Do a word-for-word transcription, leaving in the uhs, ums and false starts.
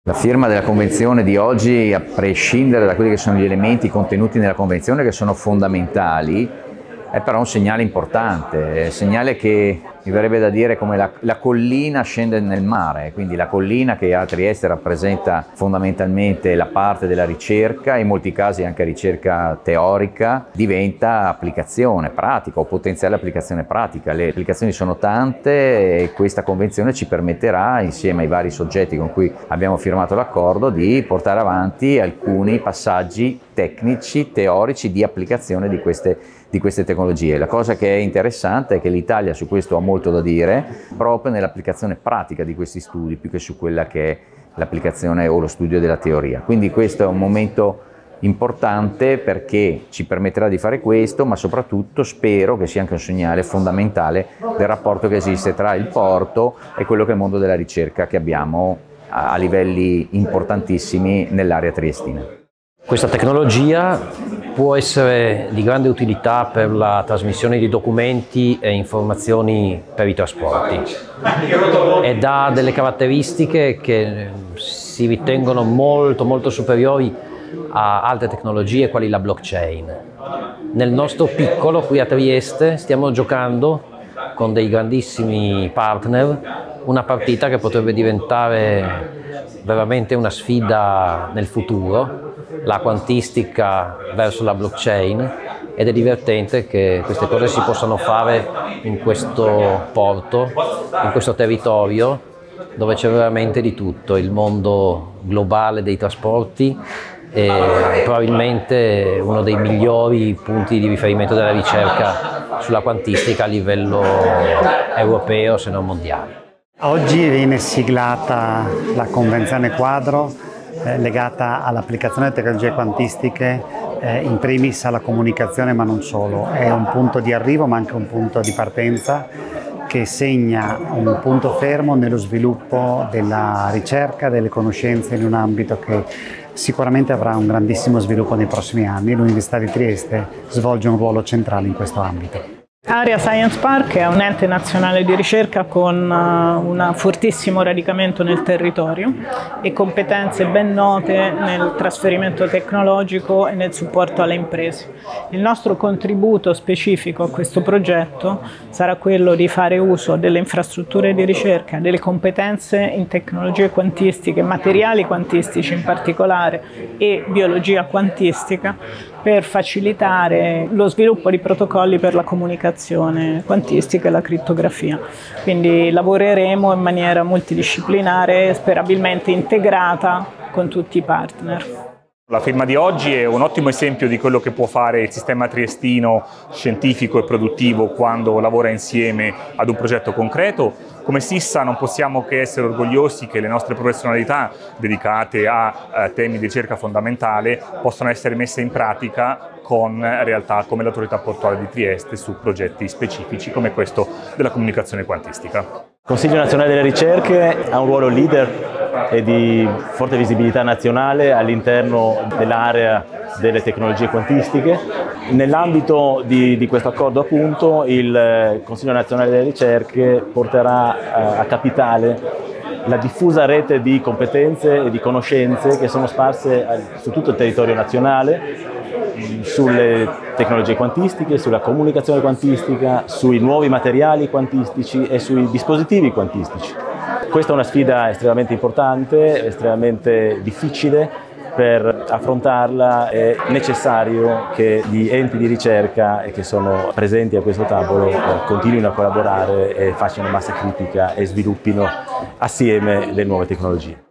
La firma della Convenzione di oggi, a prescindere da quelli che sono gli elementi contenuti nella Convenzione che sono fondamentali, è però un segnale importante, è un segnale che mi verrebbe da dire come la, la collina scende nel mare, quindi la collina che a Trieste rappresenta fondamentalmente la parte della ricerca, in molti casi anche ricerca teorica, diventa applicazione pratica o potenziale applicazione pratica. Le applicazioni sono tante e questa convenzione ci permetterà, insieme ai vari soggetti con cui abbiamo firmato l'accordo, di portare avanti alcuni passaggi tecnici, teorici di applicazione di queste, di queste tecnologie. La cosa che è interessante è che l'Italia su questo ha molto da dire proprio nell'applicazione pratica di questi studi, più che su quella che è l'applicazione o lo studio della teoria. Quindi questo è un momento importante perché ci permetterà di fare questo, ma soprattutto spero che sia anche un segnale fondamentale del rapporto che esiste tra il porto e quello che è il mondo della ricerca che abbiamo a livelli importantissimi nell'area triestina. Questa tecnologia può essere di grande utilità per la trasmissione di documenti e informazioni per i trasporti ed ha delle caratteristiche che si ritengono molto molto superiori a altre tecnologie quali la blockchain. Nel nostro piccolo qui a Trieste stiamo giocando con dei grandissimi partner una partita che potrebbe diventare veramente una sfida nel futuro, la quantistica verso la blockchain, ed è divertente che queste cose si possano fare in questo porto, in questo territorio dove c'è veramente di tutto, il mondo globale dei trasporti e probabilmente uno dei migliori punti di riferimento della ricerca sulla quantistica a livello europeo se non mondiale. Oggi viene siglata la Convenzione quadro eh, legata all'applicazione delle tecnologie quantistiche, eh, in primis alla comunicazione, ma non solo. È un punto di arrivo ma anche un punto di partenza che segna un punto fermo nello sviluppo della ricerca, delle conoscenze in un ambito che sicuramente avrà un grandissimo sviluppo nei prossimi anni. L'Università di Trieste svolge un ruolo centrale in questo ambito. Area Science Park è un ente nazionale di ricerca con un fortissimo radicamento nel territorio e competenze ben note nel trasferimento tecnologico e nel supporto alle imprese. Il nostro contributo specifico a questo progetto sarà quello di fare uso delle infrastrutture di ricerca, delle competenze in tecnologie quantistiche, materiali quantistici in particolare e biologia quantistica, per facilitare lo sviluppo di protocolli per la comunicazione quantistica e la crittografia. Quindi lavoreremo in maniera multidisciplinare e sperabilmente integrata con tutti i partner. La firma di oggi è un ottimo esempio di quello che può fare il sistema triestino scientifico e produttivo quando lavora insieme ad un progetto concreto. Come SISSA non possiamo che essere orgogliosi che le nostre professionalità dedicate a eh, temi di ricerca fondamentale possano essere messe in pratica con realtà come l'autorità portuale di Trieste su progetti specifici come questo della comunicazione quantistica. Il Consiglio Nazionale delle Ricerche ha un ruolo leader e di forte visibilità nazionale all'interno dell'area delle tecnologie quantistiche. Nell'ambito di, di questo accordo, appunto, il Consiglio Nazionale delle Ricerche porterà eh, a capitale la diffusa rete di competenze e di conoscenze che sono sparse su tutto il territorio nazionale, sulle tecnologie quantistiche, sulla comunicazione quantistica, sui nuovi materiali quantistici e sui dispositivi quantistici. Questa è una sfida estremamente importante, estremamente difficile. Per affrontarla è necessario che gli enti di ricerca che sono presenti a questo tavolo continuino a collaborare e facciano massa critica e sviluppino assieme le nuove tecnologie.